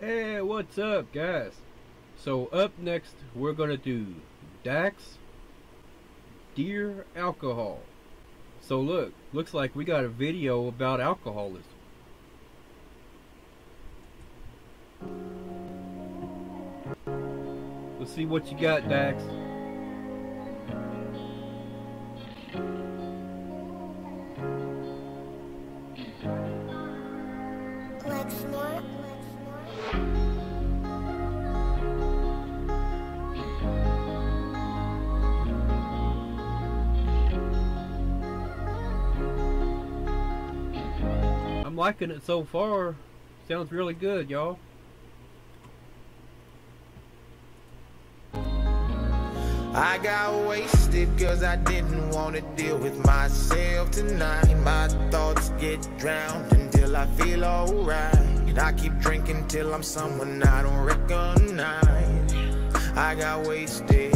Hey, what's up, guys? So up next, we're gonna do Dax Dear Alcohol. So looks like we got a video about alcoholism. Let's see what you got, Dax. I'm liking it so far. Sounds really good, y'all. I got wasted cause I didn't want to deal with myself tonight. My thoughts get drowned until I feel alright. I keep drinking till I'm someone I don't recognize. I got wasted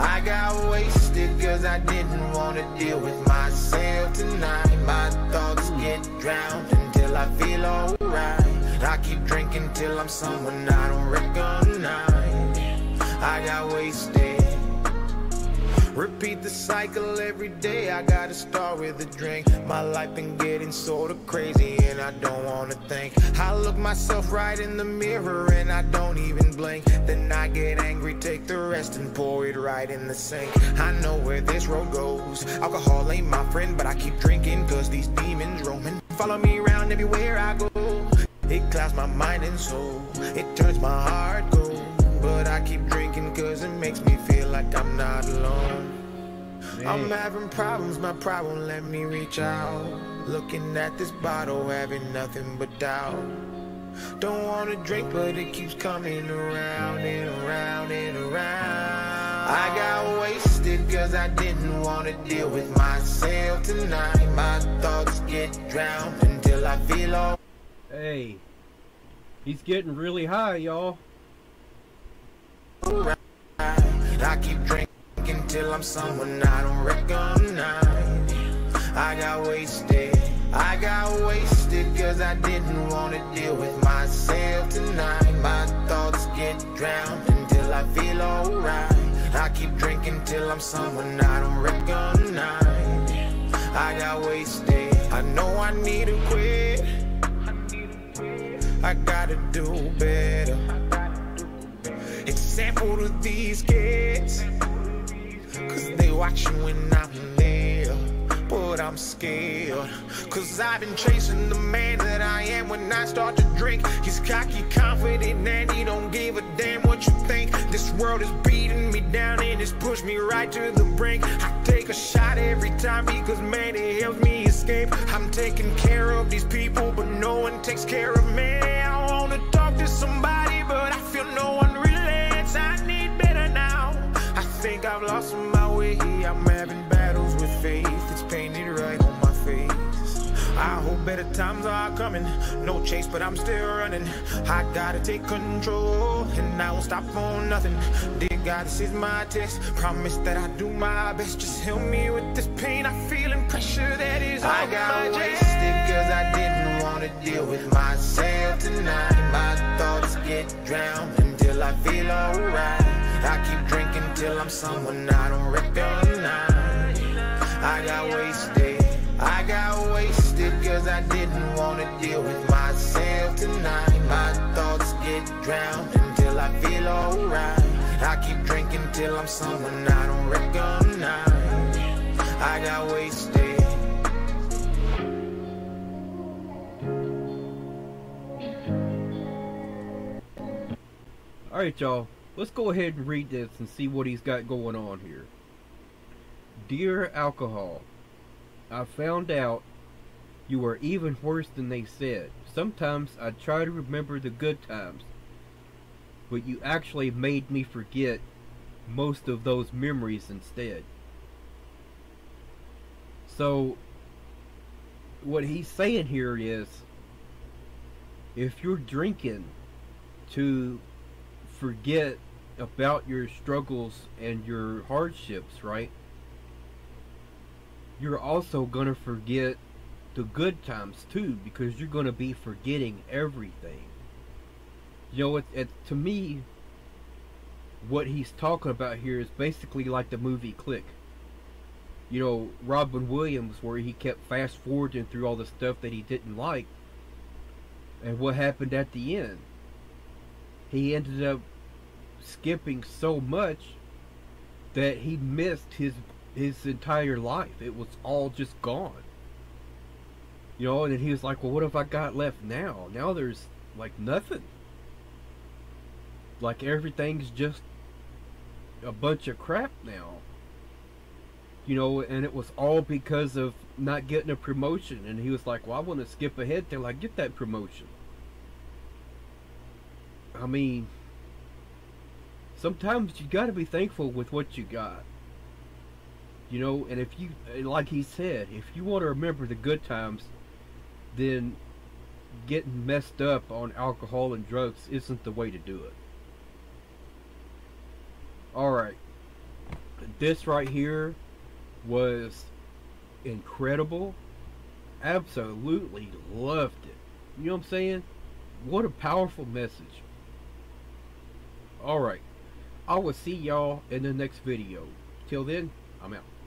cause I didn't want to deal with myself tonight. My thoughts get drowned until I feel alright. I keep drinking till I'm someone I don't recognize. I got wasted. Repeat the cycle every day, I gotta start with a drink. My life been getting sorta crazy and I don't wanna think. I look myself right in the mirror and I don't even blink. Then I get angry, take the rest and pour it right in the sink. I know where this road goes. Alcohol ain't my friend, but I keep drinking cause these demons roaming follow me around everywhere I go. It clouds my mind and soul, it turns my heart cold. But I keep drinking cause it makes me feel like I'm not alone. I'm having problems, my pride won't let me reach out. Looking at this bottle, having nothing but doubt. Don't wanna drink, but it keeps coming around and around and around. I got wasted cause I didn't wanna deal with myself tonight. My thoughts get drowned until I feel all. Hey, he's getting really high, y'all. I keep drinking till I'm someone I don't recognize. I got wasted cause I didn't want to deal with myself tonight. My thoughts get drowned until I feel alright. I keep drinking till I'm someone I don't recognize. I got wasted. I know I need to quit. I gotta do better. Example to these kids, cause they watching when I'm there. But I'm scared, cause I've been chasing the man that I am. When I start to drink, he's cocky, confident, and he don't give a damn what you think. This world is beating me down and it's pushed me right to the brink. I take a shot every time because man, it helps me escape. I'm taking care of these people, but no one takes care of me. I wanna talk to somebody, but I feel no one relates. I need better now. I think I've lost my way. I'm having battles with faith. It's painted right on my face. I hope better times are coming. No chase, but I'm still running. I gotta take control, and I won't stop for nothing. Dear God, this is my test. Promise that I do my best. Just help me with this pain. I feel and pressure that is on my chest. I got wasted cause I didn't want to deal with myself tonight. My thoughts get drowned until I feel alright. I keep drinking till I'm someone I don't recognize. I got wasted cause I didn't want to deal with myself tonight. My thoughts get drowned until I feel alright. I keep drinking till I'm someone I don't recognize. I got wasted. Alright, y'all. Let's go ahead and read this and see what he's got going on here. Dear Alcohol, I found out you are even worse than they said. Sometimes I try to remember the good times, but you actually made me forget most of those memories instead. So, what he's saying here is, if you're drinking to forget about your struggles and your hardships, right? You're also gonna forget the good times too, because you're gonna be forgetting everything. You know, to me, what he's talking about here is basically like the movie Click. You know, Robin Williams, where he kept fast forwarding through all the stuff that he didn't like, and what happened at the end. He ended up skipping so much that he missed his entire life. It was all just gone. You know, and then he was like, well, what have I got left now? Now there's like nothing. Like everything's just a bunch of crap now. You know, and it was all because of not getting a promotion. And he was like, well, I want to skip ahead. They're like, get that promotion. I mean, sometimes you gotta be thankful with what you got. You know, and if you, like he said, if you want to remember the good times, then getting messed up on alcohol and drugs isn't the way to do it. Alright, this right here was incredible. Absolutely loved it. You know what I'm saying? What a powerful message. Alright, I will see y'all in the next video. Till then, I'm out.